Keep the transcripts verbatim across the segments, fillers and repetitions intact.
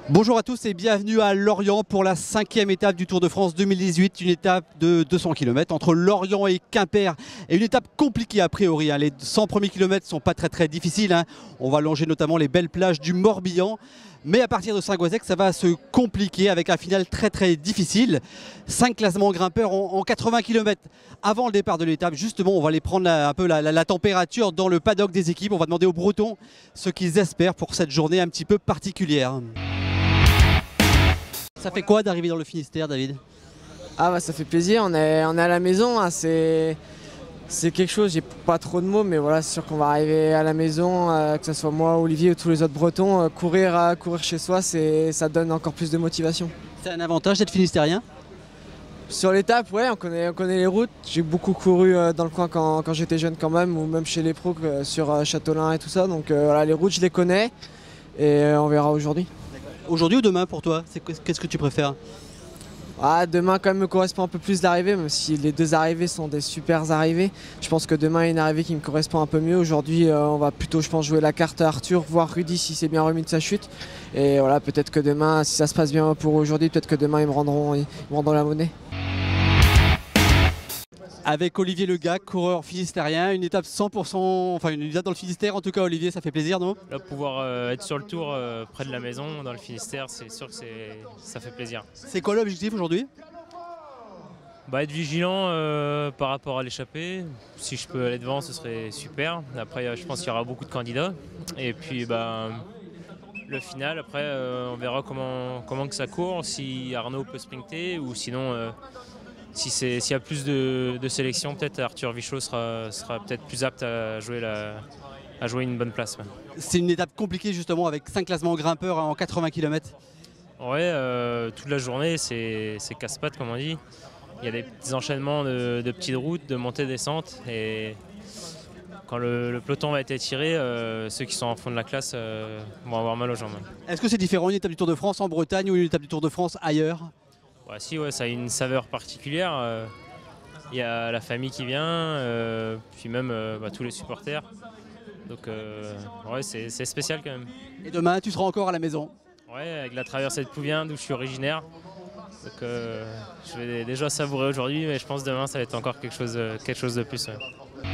Bonjour à tous et bienvenue à Lorient pour la cinquième étape du Tour de France deux mille dix-huit, une étape de deux cents kilomètres entre Lorient et Quimper, et une étape compliquée a priori, hein. Les cent premiers kilomètres ne sont pas très très difficiles, hein. On va longer notamment les belles plages du Morbihan, mais à partir de Saint-Goazec ça va se compliquer avec un final très très difficile. Cinq classements grimpeurs en, en quatre-vingts kilomètres. Avant le départ de l'étape, justement, on va aller prendre la, un peu la, la, la température dans le paddock des équipes. On va demander aux Bretons ce qu'ils espèrent pour cette journée un petit peu particulière. Ça fait quoi d'arriver dans le Finistère, David? Ah bah ça fait plaisir, on est, on est à la maison, hein. c'est quelque chose, j'ai pas trop de mots, mais voilà, c'est sûr qu'on va arriver à la maison, euh, que ce soit moi, Olivier ou tous les autres Bretons, euh, courir, euh, courir chez soi, ça donne encore plus de motivation. C'est un avantage d'être finistérien? Sur l'étape, ouais, on connaît, on connaît les routes, j'ai beaucoup couru euh, dans le coin quand, quand j'étais jeune quand même, ou même chez les pros euh, sur euh, Châteaulin et tout ça, donc euh, voilà, les routes je les connais, et euh, on verra aujourd'hui. Aujourd'hui ou demain pour toi? Qu'est-ce que tu préfères? Ah, demain quand même me correspond un peu plus d'arrivées, même si les deux arrivées sont des super arrivées. Je pense que demain il y a une arrivée qui me correspond un peu mieux. Aujourd'hui euh, on va plutôt je pense jouer la carte à Arthur, voir Rudy si c'est bien remis de sa chute. Et voilà, peut-être que demain, si ça se passe bien pour aujourd'hui, peut-être que demain ils me rendront, ils me rendront la monnaie. Avec Olivier Legac, coureur finistérien, une étape cent pour cent, enfin une étape dans le Finistère en tout cas. Olivier, ça fait plaisir, non? Là, pouvoir euh, être sur le tour euh, près de la maison, dans le Finistère, c'est sûr que ça fait plaisir. C'est quoi l'objectif aujourd'hui? Bah, être vigilant euh, par rapport à l'échappée. Si je peux aller devant, ce serait super. Après, je pense qu'il y aura beaucoup de candidats. Et puis, bah, le final, après, euh, on verra comment, comment que ça court, si Arnaud peut sprinter ou sinon... Euh, Si s'il y a plus de, de sélection, peut-être Arthur Vichot sera, sera peut-être plus apte à jouer, la, à jouer une bonne place. Ouais. C'est une étape compliquée justement avec cinq classements grimpeurs en quatre-vingts kilomètres. Ouais, euh, toute la journée c'est casse-pattes comme on dit. Il y a des petits enchaînements de, de petites routes, de montées-descentes. Et quand le, le peloton va être étiré, euh, ceux qui sont en fond de la classe euh, vont avoir mal aux jambes. Est-ce que c'est différent une étape du Tour de France en Bretagne ou une étape du Tour de France ailleurs? Ouais, si, ouais, ça a une saveur particulière. Il euh, y a la famille qui vient, euh, puis même euh, bah, tous les supporters. Donc euh, ouais, c'est spécial quand même. Et demain, tu seras encore à la maison? Ouais, avec la traversée de Pouviens, d'où je suis originaire. Donc euh, je vais déjà savourer aujourd'hui, mais je pense que demain, ça va être encore quelque chose, quelque chose de plus. Ouais.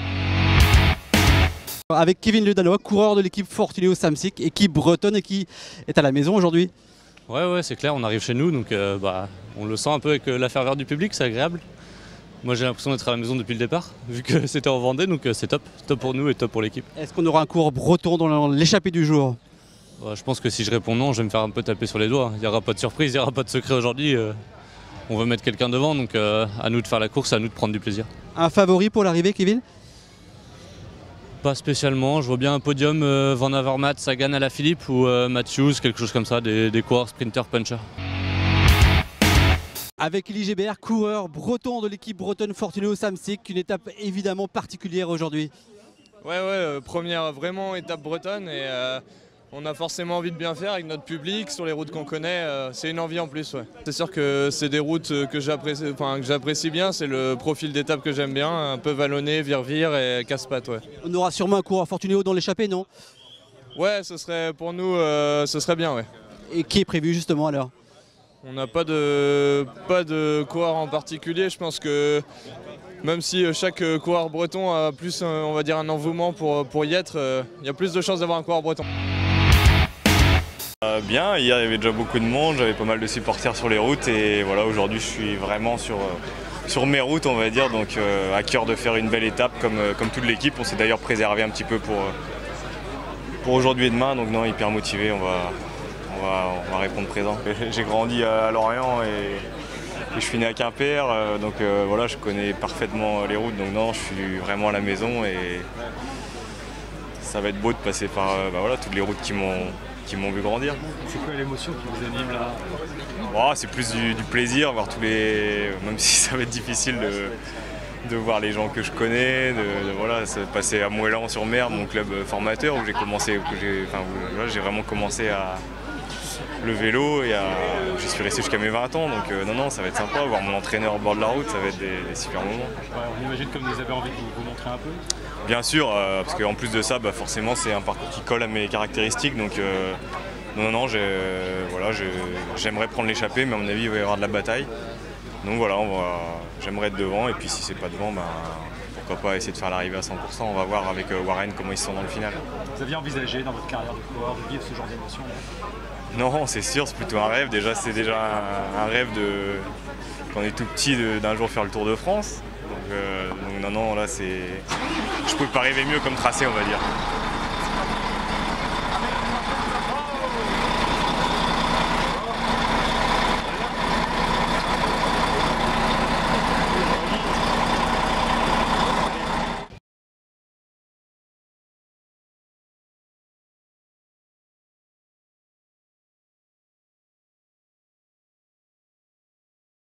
Avec Kevin Ledalois, coureur de l'équipe Fortunéo Samsic, équipe bretonne et qui est à la maison aujourd'hui. Ouais, ouais, c'est clair, on arrive chez nous, donc euh, bah, on le sent un peu avec euh, la ferveur du public, c'est agréable. Moi j'ai l'impression d'être à la maison depuis le départ, vu que c'était en Vendée, donc euh, c'est top, top pour nous et top pour l'équipe. Est-ce qu'on aura un cours breton dans l'échappée du jour? Bah, je pense que si je réponds non, je vais me faire un peu taper sur les doigts. Il n'y aura pas de surprise, il n'y aura pas de secret aujourd'hui. Euh, on veut mettre quelqu'un devant, donc euh, à nous de faire la course, à nous de prendre du plaisir. Un favori pour l'arrivée, Kevin? Pas spécialement, je vois bien un podium euh, Van Avermaet, Sagan, Alaphilippe ou euh, Matthews, quelque chose comme ça, des, des coureurs sprinters punchers. Avec Elie Gébert, coureur breton de l'équipe bretonne Fortunéo Samsic, une étape évidemment particulière aujourd'hui. Ouais, ouais, euh, première vraiment étape bretonne et euh, on a forcément envie de bien faire avec notre public sur les routes qu'on connaît, euh, c'est une envie en plus. Ouais. C'est sûr que c'est des routes que j'apprécie enfin, que j'apprécie bien, c'est le profil d'étape que j'aime bien, un peu vallonné, vire-vire et casse-pattes. Ouais. On aura sûrement un coureur Fortunéo dans l'échappée, non? Ouais, ce serait pour nous, euh, ce serait bien. Ouais. Et qui est prévu justement alors? On n'a pas de, pas de coureur en particulier, je pense que même si chaque coureur breton a plus, on va dire, un engouement pour, pour y être, il y a plus de chances d'avoir un coureur breton. Euh, bien, hier il y avait déjà beaucoup de monde, j'avais pas mal de supporters sur les routes et voilà, aujourd'hui je suis vraiment sur, euh, sur mes routes on va dire, donc euh, à cœur de faire une belle étape comme, euh, comme toute l'équipe. On s'est d'ailleurs préservé un petit peu pour, euh, pour aujourd'hui et demain, donc non, hyper motivé, on va, on va, on va répondre présent. J'ai grandi à Lorient et, et je suis né à Quimper, euh, donc euh, voilà, je connais parfaitement les routes, donc non, je suis vraiment à la maison et ça va être beau de passer par euh, bah, voilà, toutes les routes qui m'ont qui m'ont vu grandir. C'est quoi l'émotion qui vous anime là? Oh, c'est plus du, du plaisir, voir tous les... Même si ça va être difficile de, de voir les gens que je connais, de, de voilà, passer à Moëlan-sur-Mer, mon club formateur, où j'ai commencé, j'ai enfin, voilà, j'ai vraiment commencé à le vélo et à... j'y suis resté jusqu'à mes vingt ans, donc euh, non, non, ça va être sympa, voir mon entraîneur au bord de la route, ça va être des, des super moments. Ouais, on imagine comme vous avez envie de vous, vous montrer un peu. Bien sûr, euh, parce qu'en plus de ça, bah, forcément c'est un parcours qui colle à mes caractéristiques, donc euh, non, non, non, voilà, j'aimerais prendre l'échappée, mais à mon avis, il va y avoir de la bataille. Donc voilà, j'aimerais être devant, et puis si c'est pas devant, ben, pourquoi pas essayer de faire l'arrivée à cent pour cent. On va voir avec Warren comment ils sont dans le final. Vous aviez envisagé dans votre carrière de coureur de vivre ce genre d'émotion? Non, c'est sûr, c'est plutôt un rêve. Déjà, c'est déjà un, un rêve de, quand on est tout petit, d'un jour faire le Tour de France. Donc, euh, donc non, non, là, c'est, je pouvais pas rêver mieux comme tracé, on va dire.